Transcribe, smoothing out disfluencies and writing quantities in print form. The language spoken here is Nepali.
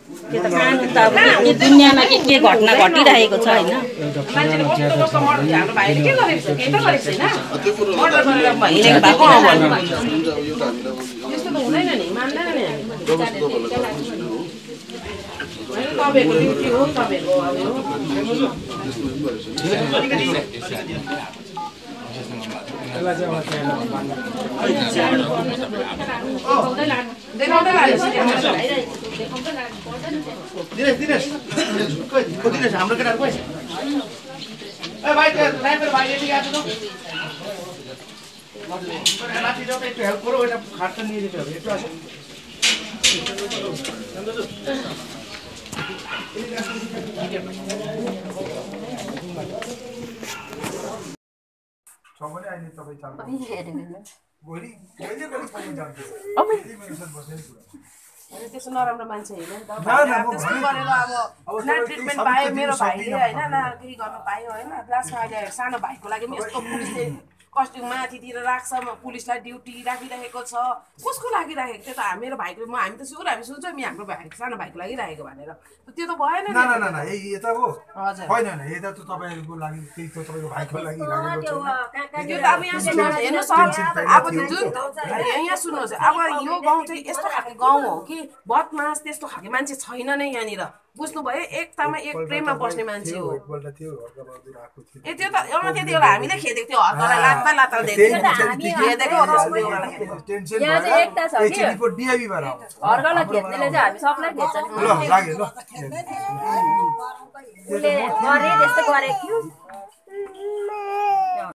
त्यो त कानुन त अब यो दुनियाँमा के घटना घटिरहेको छ हैन मान्छेले कस्तो कस्तो मर्छ हाम्रो भाइले के गरेको छ केही त गरेको छैन मर्डर गरेर हिँडेको भएको यस्तो त हुँदैन नि मान्दैन नि हामी तपाईँको ड्युटी हो तपाईँको अब देखाउँदै लाग्यो हाम्रो केटाहरू खोइ ए भाइ ड्राइभर भाइ यति आएको छ माथि जाऊ एकটু হেল্প করো ওটা খাটটা নিয়ে যেতে হবে একটু আসো सबैले अहिले तपाई चाल्नु गोली कहिले कहिले पनि जान्छ अनि त्यसो नराम्रो मान्छे हैन नि त त्यस्तो गरेर अब न ट्रिटमेन्ट पाए मेरो भाइले हैन न केही गर्न पायो हैन लास्टमा अहिले सानो भाइको लागि पनि यस्तो पुलिसले कस्टिङ माथितिर राख्छ पुलिसलाई ड्युटी राखिरहेको छ कसको लागि राखेको त्यो त मेरो भाइको हामी त सुर हामी सुन्छौँ नि हाम्रो भाइ सानो भाइको लागि राखेको भनेर त्यो त भएन नि न यता हो हैन हैन यता त तपाईहरुको लागि त्यही त तपाईको भाइको लागि राखेको छ त्यो त अब यहाँ सुन्नुहोस् हेर्नुहोस् अब जुन यहाँ सुन्नुहोस् अब यो गाउँ चाहिँ यस्तो खालको गाउँ हो कि बदमास त्यस्तो खालको मान्छे छैन नै यहाँनिर बुझ्नु भयो एकतामा एक प्रेममा बस्ने मान्छे हो ए त्यो त एउटा त्यति बेला हामीले खेदेको थियो हर्कलाई लात्ता लात्ता खेदेको हो टेन्सन यहाँ चाहिँ एकता छ कि रिपोर्ट डिआइबी भएर हर्कलाई खेद्नेले चाहिँ हामी सबलाई खेद्छ नि ल लाग्यो ल उसले गरे त्यस्तो गरेको थियो